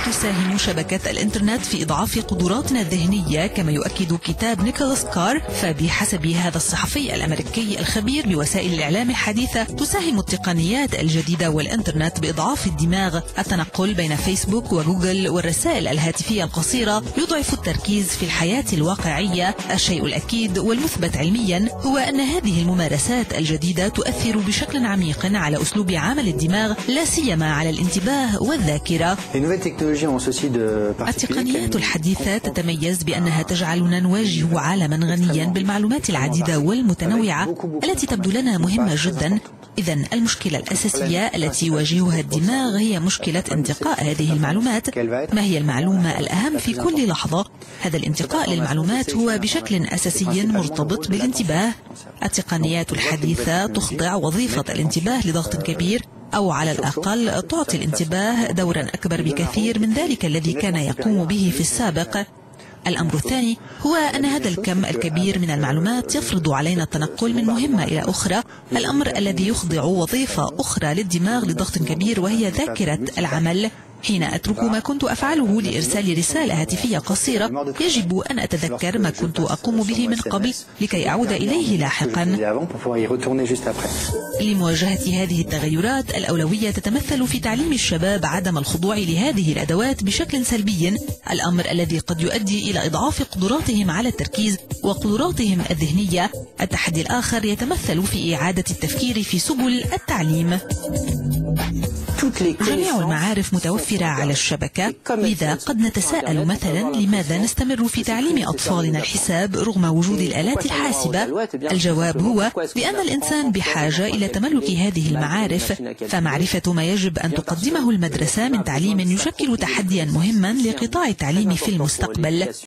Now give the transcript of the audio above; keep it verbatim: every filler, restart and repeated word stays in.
تساهم شبكة الإنترنت في إضعاف قدراتنا الذهنية، كما يؤكد كتاب نيكولاس كار. فبحسب هذا الصحفي الأمريكي الخبير بوسائل الإعلام الحديثة، تساهم التقنيات الجديدة والإنترنت بإضعاف الدماغ. التنقل بين فيسبوك وجوجل والرسائل الهاتفية القصيرة يضعف التركيز في الحياة الواقعية. الشيء الأكيد والمثبت علميا هو أن هذه الممارسات الجديدة تؤثر بشكل عميق على أسلوب عمل الدماغ، لا سيما على الانتباه والذاكرة. التقنيات الحديثة تتميز بأنها تجعلنا نواجه عالما غنيا بالمعلومات العديدة والمتنوعة التي تبدو لنا مهمة جدا. إذن المشكلة الأساسية التي يواجهها الدماغ هي مشكلة انتقاء هذه المعلومات. ما هي المعلومة الأهم في كل لحظة؟ هذا الانتقاء للمعلومات هو بشكل أساسي مرتبط بالانتباه. التقنيات الحديثة تخضع وظيفة الانتباه لضغط كبير، أو على الأقل تعطي الانتباه دورا أكبر بكثير من ذلك الذي كان يقوم به في السابق. الأمر الثاني هو أن هذا الكم الكبير من المعلومات يفرض علينا التنقل من مهمة إلى أخرى، الأمر الذي يخضع وظيفة أخرى للدماغ لضغط كبير، وهي ذاكرة العمل. حين أترك ما كنت أفعله لإرسال رسالة هاتفية قصيرة، يجب أن أتذكر ما كنت أقوم به من قبل لكي أعود إليه لاحقا. لمواجهة هذه التغيرات، الأولوية تتمثل في تعليم الشباب عدم الخضوع لهذه الأدوات بشكل سلبي، الأمر الذي قد يؤدي إلى إضعاف قدراتهم على التركيز وقدراتهم الذهنية. التحدي الآخر يتمثل في إعادة التفكير في سبل التعليم. جميع المعارف متوفرة على الشبكة، لذا قد نتساءل مثلا لماذا نستمر في تعليم أطفالنا الحساب رغم وجود الآلات الحاسبة؟ الجواب هو بأن الإنسان بحاجة إلى تملك هذه المعارف، فمعرفة ما يجب أن تقدمه المدرسة من تعليم يشكل تحديا مهما لقطاع التعليم في المستقبل.